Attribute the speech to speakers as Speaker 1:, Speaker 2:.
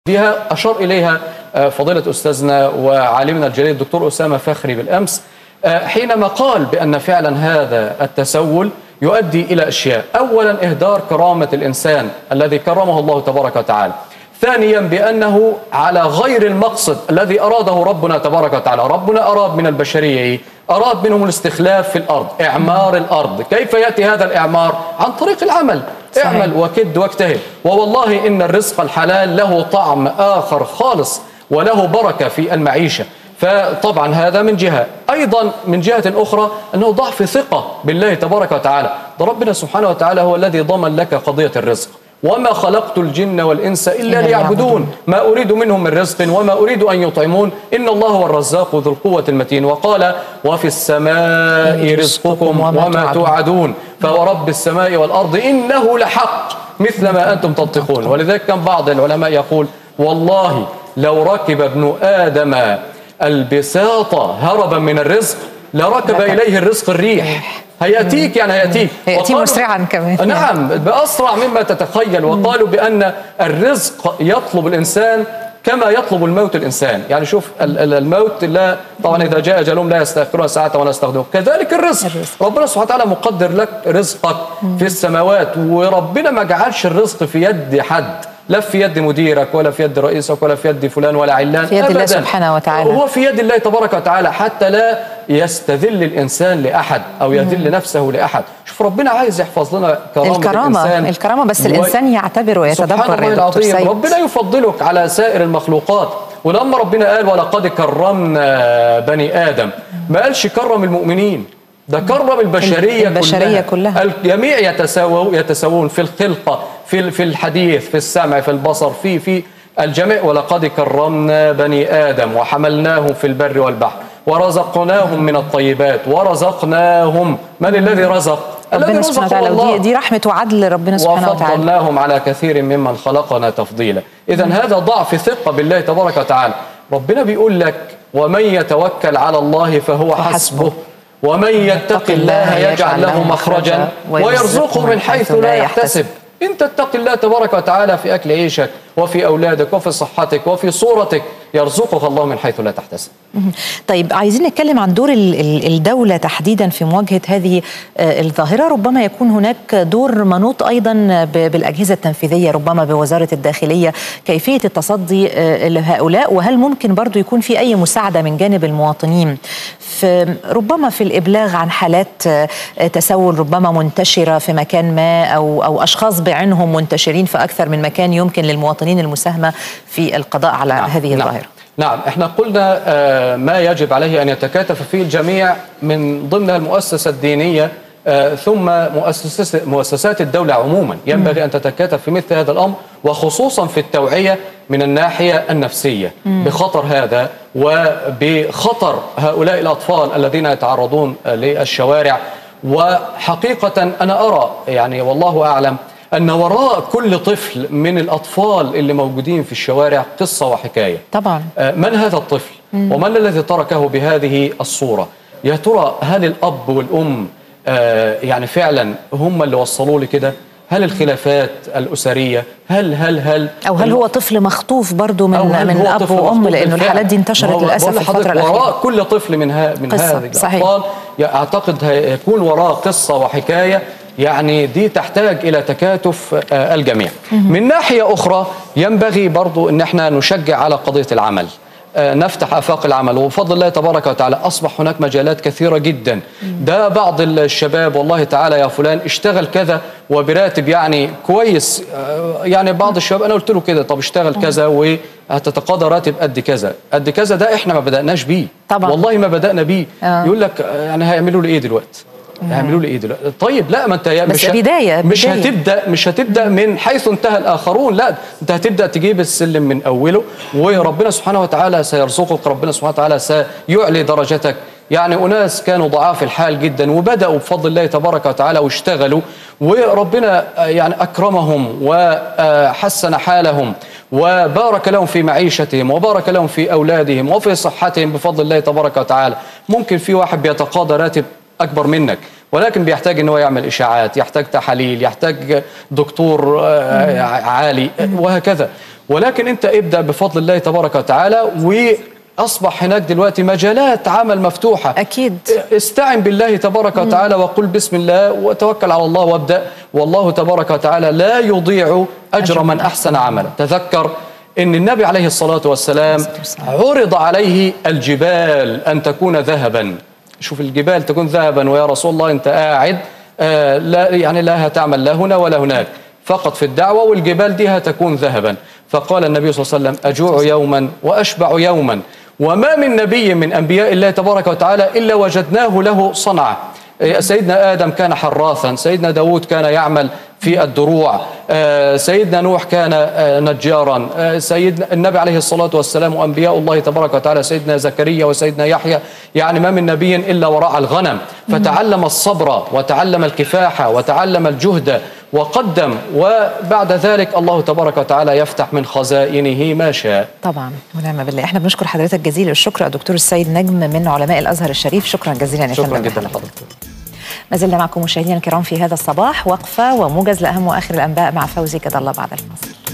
Speaker 1: فيها أشار إليها فضيلة أستاذنا وعالمنا الجليل الدكتور أسامة فخري بالأمس حينما قال بأن فعلا هذا التسول يؤدي إلى أشياء. أولا إهدار كرامة الإنسان الذي كرمه الله تبارك وتعالى. ثانيا بأنه على غير المقصد الذي أراده ربنا تبارك وتعالى. ربنا أراد من البشرية أراد منهم الاستخلاف في الأرض، إعمار الأرض. كيف يأتي هذا الإعمار؟ عن طريق العمل. صحيح. اعمل وكد واجتهد. والله إن الرزق الحلال له طعم آخر خالص وله بركة في المعيشة. فطبعا هذا من جهة. أيضا من جهة أخرى أنه ضعف ثقة بالله تبارك وتعالى. ده ربنا سبحانه وتعالى هو الذي ضمن لك قضية الرزق. وما خلقت الجن والإنس إلا ليعبدون ما أريد منهم من رزق وما أريد أن يطعمون إن الله هو الرزاق ذو القوة المتين. وقال وفي السماء رزقكم وما توعدون فورب السماء والأرض إنه لحق مثل ما أنتم تنطقون. ولذلك كان بعض العلماء يقول والله لو ركب ابن آدم البساط هربا من الرزق لركب إليه الرزق الريح. هيأتيك يعني هيأتيك
Speaker 2: مسرعا كمان.
Speaker 1: نعم بأسرع مما تتخيل. وقالوا بأن الرزق يطلب الإنسان كما يطلب الموت الإنسان. يعني شوف الموت لا طبعا إذا جاء أجلهم لا يستأخرون ساعة ولا يستقدمون. كذلك الرزق ربنا سبحانه وتعالى مقدر لك رزقك في السماوات. وربنا ما جعلش الرزق في يد حد، لا في يد مديرك ولا في يد رئيسك ولا في يد فلان ولا علان،
Speaker 2: في يد الله سبحانه وتعالى.
Speaker 1: هو في يد الله تبارك وتعالى حتى لا يستذل الإنسان لأحد أو يذل نفسه لأحد. شوف ربنا عايز يحفظ لنا
Speaker 2: الكرامة بس الإنسان يعتبر ويتدبر. يا دكتور سيد
Speaker 1: ربنا يفضلك على سائر المخلوقات. ولما ربنا قال ولقد كرمنا بني آدم ما قالش كرم المؤمنين، ده كرم البشرية كلها. الجميع يتساوون في الخلقة في الحديث في السمع في البصر في الجميع. ولقد كرمنا بني آدم وحملناهم في البر والبحر ورزقناهم من الطيبات ورزقناهم. من الذي رزق؟
Speaker 2: ربنا سبحانه وتعالى. دي رحمة وعدل ربنا سبحانه وتعالى.
Speaker 1: وفضلناهم على كثير ممن خلقنا تفضيلا. إذا هذا ضعف ثقة بالله تبارك وتعالى. ربنا بيقول لك ومن يتوكل على الله فهو حسبه ومن يتق الله يجعل له مخرجا ويرزقه من حيث لا يحتسب. إن تتق الله تبارك وتعالى في أكل عيشك وفي أولادك وفي صحتك وفي صورتك يرزقك الله من حيث لا تحتسب.
Speaker 2: طيب عايزين نتكلم عن دور الدولة تحديدا في مواجهة هذه الظاهرة. ربما يكون هناك دور منوط أيضا بالأجهزة التنفيذية، ربما بوزارة الداخلية، كيفية التصدي لهؤلاء، وهل ممكن برضو يكون في أي مساعدة من جانب المواطنين ربما في الإبلاغ عن حالات تسول ربما منتشرة في مكان ما أو أشخاص بعينهم منتشرين في أكثر من مكان يمكن للمواطنين المساهمة في القضاء على هذه الظاهرة.
Speaker 1: نعم احنا قلنا ما يجب عليه أن يتكاتف فيه الجميع من ضمنها المؤسسة الدينية ثم مؤسسات الدولة عموما. ينبغي أن تتكاتف في مثل هذا الأمر وخصوصا في التوعية من الناحية النفسية بخطر هذا وبخطر هؤلاء الأطفال الذين يتعرضون للشوارع. وحقيقة أنا أرى يعني والله أعلم أن وراء كل طفل من الأطفال اللي موجودين في الشوارع قصة وحكاية.
Speaker 2: طبعا
Speaker 1: من هذا الطفل ومن الذي تركه بهذه الصورة؟ يا ترى هل الأب والأم يعني فعلا هم اللي وصلوا لي كده؟ هل الخلافات الأسرية هل
Speaker 2: أو هل هو طفل مخطوف برضو من أب وأم؟ لأنه الحالات دي انتشرت للأسف في الفترة الأخيرة.
Speaker 1: وراء كل طفل من هذه الأطفال أعتقد يكون وراء قصة وحكاية. يعني دي تحتاج إلى تكاتف الجميع. من ناحية أخرى ينبغي برضو أن احنا نشجع على قضية العمل، نفتح آفاق العمل. وبفضل الله تبارك وتعالى أصبح هناك مجالات كثيرة جدا. ده بعض الشباب والله تعالى يا فلان اشتغل كذا وبراتب يعني كويس. يعني بعض الشباب أنا قلت له كده طب اشتغل كذا وهتتقاضى راتب قد كذا قد كذا. ده احنا ما بدأناش بيه طبعا. والله ما بدأنا بيه. يقول لك يعني هيعملوا لي ايه دلوقتي؟ هيعملوا لي ايه دلوقتي؟ طيب لا ما انت
Speaker 2: بس بداية
Speaker 1: مش هتبدا من حيث انتهى الاخرون. لا انت هتبدا تجيب السلم من اوله وربنا سبحانه وتعالى سيرزقك. ربنا سبحانه وتعالى سيعلي درجتك. يعني اناس كانوا ضعاف الحال جدا وبداوا بفضل الله تبارك وتعالى واشتغلوا وربنا يعني اكرمهم وحسن حالهم وبارك لهم في معيشتهم وبارك لهم في اولادهم وفي صحتهم بفضل الله تبارك وتعالى. ممكن في واحد بيتقاضى راتب أكبر منك ولكن بيحتاج ان هو يعمل اشاعات، يحتاج تحاليل، يحتاج دكتور عالي وهكذا. ولكن انت ابدأ بفضل الله تبارك وتعالى، وأصبح هناك دلوقتي مجالات عمل مفتوحة.
Speaker 2: أكيد.
Speaker 1: استعن بالله تبارك وتعالى وقل بسم الله وتوكل على الله وابدأ، والله تبارك وتعالى لا يضيع أجر من أحسن عملا. تذكر إن النبي عليه الصلاة والسلام عرض عليه الجبال أن تكون ذهبا. شوف الجبال تكون ذهبا، ويا رسول الله أنت قاعد لا يعني لا هتعمل لا هنا ولا هناك، فقط في الدعوة، والجبال دي هتكون ذهبا. فقال النبي صلى الله عليه وسلم أجوع يوما وأشبع يوما، وما من نبي من أنبياء الله تبارك وتعالى إلا وجدناه له صنعة. سيدنا آدم كان حراثا، سيدنا داود كان يعمل في الدروع، سيدنا نوح كان نجارا، سيدنا النبي عليه الصلاة والسلام وأنبياء الله تبارك وتعالى سيدنا زكريا وسيدنا يحيى، يعني ما من نبي إلا ورعى الغنم، فتعلم الصبر وتعلم الكفاح وتعلم الجهد وقدم، وبعد ذلك الله تبارك وتعالى يفتح من خزائنه ما شاء.
Speaker 2: طبعا ونعم بالله. احنا بنشكر حضرتك جزيل الشكر الدكتور السيد نجم من علماء الازهر الشريف، شكرا جزيلا يا فندم.
Speaker 1: شكرا جدا لحضرتك.
Speaker 2: ما زلنا معكم مشاهدينا الكرام في هذا الصباح، وقفه وموجز لاهم واخر الانباء مع فوزي كده الله بعد الفاصل.